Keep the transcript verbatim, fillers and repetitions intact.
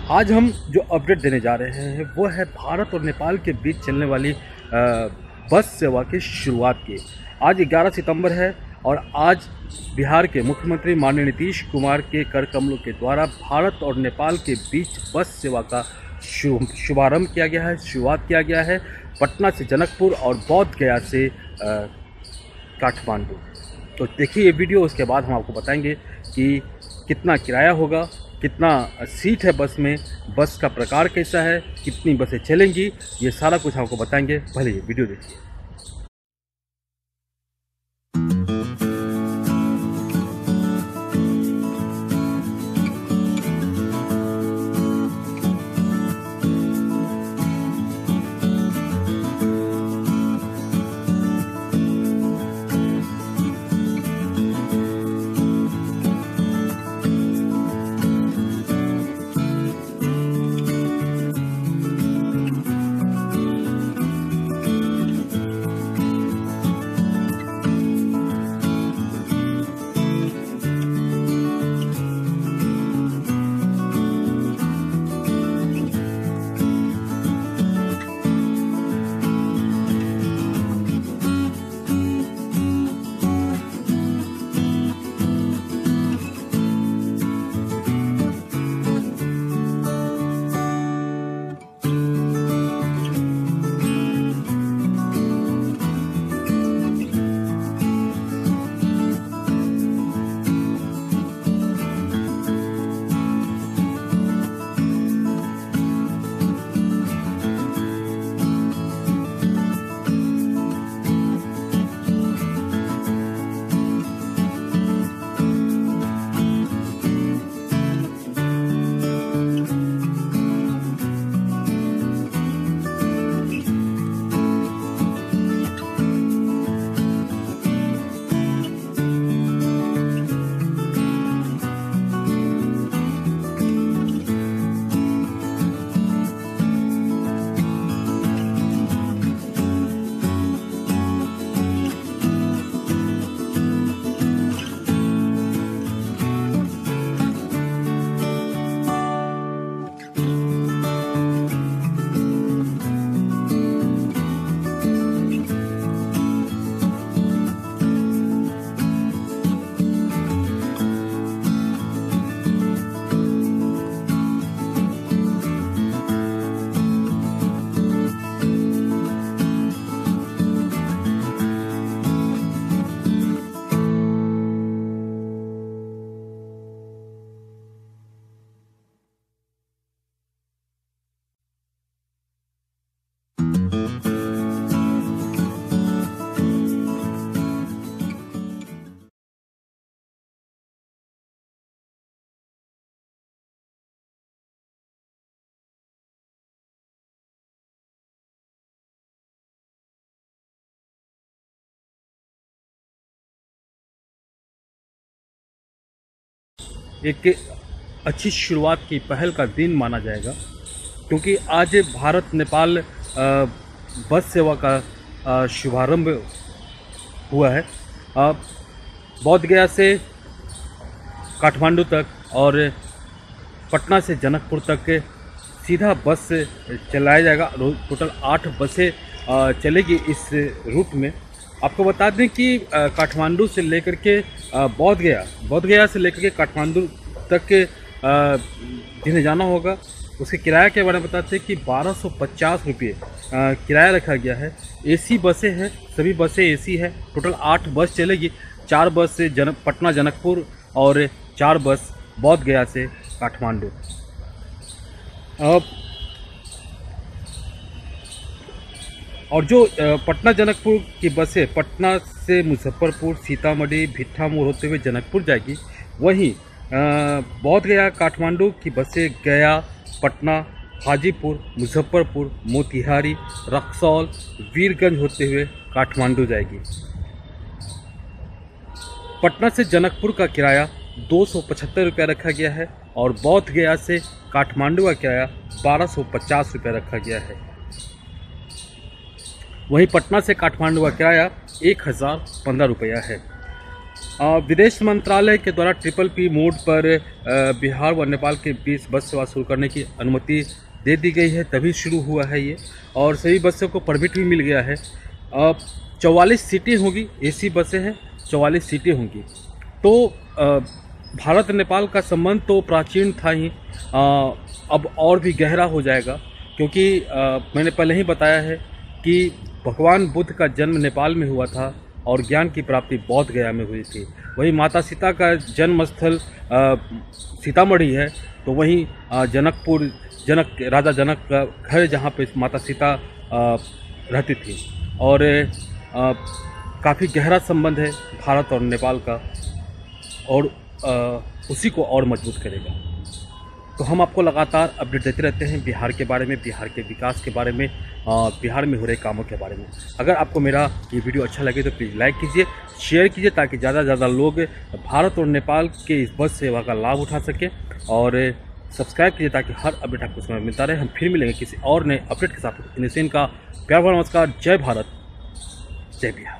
आज हम जो अपडेट देने जा रहे हैं वो है भारत और नेपाल के बीच चलने वाली बस सेवा की शुरुआत की। आज ग्यारह सितंबर है और आज बिहार के मुख्यमंत्री माननीय नीतीश कुमार के कर कमलों के द्वारा भारत और नेपाल के बीच बस सेवा का शुभारंभ किया गया है, शुरुआत किया गया है पटना से जनकपुर और बोध गया से काठमांडू। तो देखिए ये वीडियो, उसके बाद हम आपको बताएंगे कि कितना किराया होगा, कितना सीट है बस में, बस का प्रकार कैसा है, कितनी बसें चलेंगी, ये सारा कुछ आपको बताएंगे। पहले ये वीडियो देखिए। एक अच्छी शुरुआत की पहल का दिन माना जाएगा, क्योंकि आज भारत नेपाल बस सेवा का शुभारंभ हुआ है। बोध गया से काठमांडू तक और पटना से जनकपुर तक सीधा बस चलाया जाएगा। टोटल आठ बसें चलेगी इस रूट में। आपको बता दें कि काठमांडू से लेकर के बोध गया बोध गया से लेकर के काठमांडू तक जिन्हें जाना होगा उसके किराया के बारे में बताते हैं कि बारह सौ पचास रुपये किराया रखा गया है। एसी बसें हैं, सभी बसें एसी है। टोटल आठ बस चलेगी, चार बस से जन पटना जनकपुर और चार बस बोध गया से काठमांडू। अब और जो पटना जनकपुर की बसें पटना से मुजफ्फरपुर, सीतामढ़ी, भिट्ठा मोड़ होते हुए जनकपुर जाएगी, वहीं बोध गया काठमांडू की बसें गया, पटना, हाजीपुर, मुजफ्फरपुर, मोतिहारी, रक्सौल, वीरगंज होते हुए काठमांडू जाएगी। पटना से जनकपुर का किराया दो सौ पचहत्तर रुपया रखा गया है और बोध गया से काठमांडू का किराया बारह सौ पचास रुपया रखा गया है। वहीं पटना से काठमांडू का किराया एक हज़ार पंद्रह रुपया है। विदेश मंत्रालय के द्वारा ट्रिपल पी मोड पर बिहार व नेपाल के बीच बस सेवा शुरू करने की अनुमति दे दी गई है, तभी शुरू हुआ है ये। और सभी बसों को परमिट भी मिल गया है। चौवालीस सीटें होंगी, एसी बसें हैं, चौवालीस सीटें होंगी। तो भारत नेपाल का संबंध तो प्राचीन था ही, अब और भी गहरा हो जाएगा, क्योंकि मैंने पहले ही बताया है कि भगवान बुद्ध का जन्म नेपाल में हुआ था और ज्ञान की प्राप्ति बौद्ध गया में हुई थी। वही माता सीता का जन्म स्थल सीतामढ़ी है, तो वहीं जनकपुर जनक राजा जनक का घर जहाँ पे माता सीता रहती थी। और काफ़ी गहरा संबंध है भारत और नेपाल का, और आ, उसी को और मजबूत करेगा। तो हम आपको लगातार अपडेट देते रहते हैं बिहार के बारे में, बिहार के विकास के बारे में, आ, बिहार में हो रहे कामों के बारे में। अगर आपको मेरा ये वीडियो अच्छा लगे तो प्लीज़ लाइक कीजिए, शेयर कीजिए, ताकि ज़्यादा से ज़्यादा लोग भारत और नेपाल के इस बस सेवा का लाभ उठा सकें। और सब्सक्राइब कीजिए ताकि हर अपडेट आपको समय मिलता रहे। हम फिर मिलेंगे किसी और नए अपडेट के साथ। का प्यार भरा नमस्कार। जय भारत, जय बिहार।